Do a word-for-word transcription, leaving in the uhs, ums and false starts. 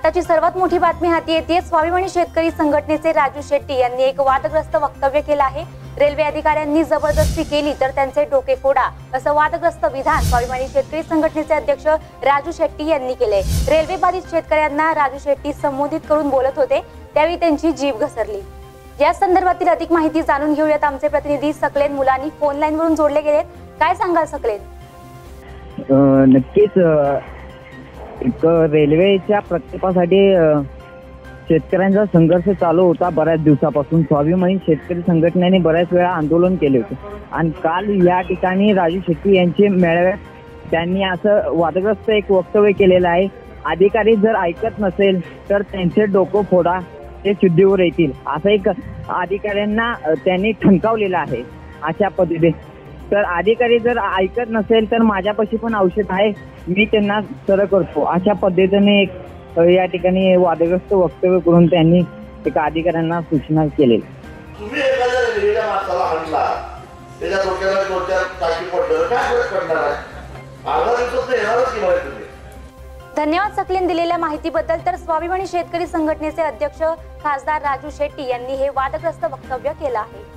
आताची सर्वात मोठी बातमी हाती येते। स्वाभिमानी शेतकरी संघटनेचे राजू शेट्टी यांनी एक वादग्रस्त वक्तव्य केलं आहे। रेल्वे अधिकाऱ्यांनी जबरदस्ती केली तर त्यांचे डोके फोडा असं वादग्रस्त विधान स्वाभिमानी शेतकरी संघटनेचे अध्यक्ष राजू शेट्टी यांनी केले। रेल्वे बाधित शेतकऱ्यांना राजू शेट्टी संबोधित करून बोलत होते, त्यावेळी त्यांची जीभ घसरली। या संदर्भातील अधिक माहिती जाणून घेऊयात। आमचे प्रतिनिधी सकलेन मुलानी फोन लाईन वरून जोडले गेलेत। काय सांगाल सकलेन? नक्कीच एक रेल्वेच्या प्रकल्पासाठी शेतकऱ्यांचा संघर्ष चालू होता बऱ्याच दिवसापासून। स्वाभिमानी शेतकरी संघटनेने बऱ्याच वेळा आंदोलन केले होते आणि काल या ठिकाणी राजू शेट्टी यांचे मेळाव्यात त्यांनी असं वादग्रस्त एक वक्तव्य केलेलं आहे। अधिकारी जर ऐकत नसेल तर त्यांचे डोकं फोडा, ते शुद्धीवर येतील असं एक अधिकाऱ्यांना त्यांनी ठणकावलेलं आहे। अशा पद्धतीने तर अधिकारी जर ऐकत नसेल तर माझ्यापाशी पण औषध आहे, मी त्यांना सरळ करतो अशा पद्धतीने एक या ठिकाणी वादग्रस्त वक्तव्य करून त्यांनी एका अधिकाऱ्यांना सूचना केली। तुम्ही एखाद्या रेल्वेच्या माणसाला आणला, त्याच्या डोक्याला डोक्यात टाकी पडलं, काय फरक पडणार आहे? अर्धा दिवसात येणारच की बाहेर तुम्ही। धन्यवाद सकलेन दिलेल्या माहितीबद्दल। तर स्वाभिमानी शेतकरी संघटनेचे अध्यक्ष खासदार राजू शेट्टी यांनी हे वादग्रस्त वक्तव्य केलं आहे।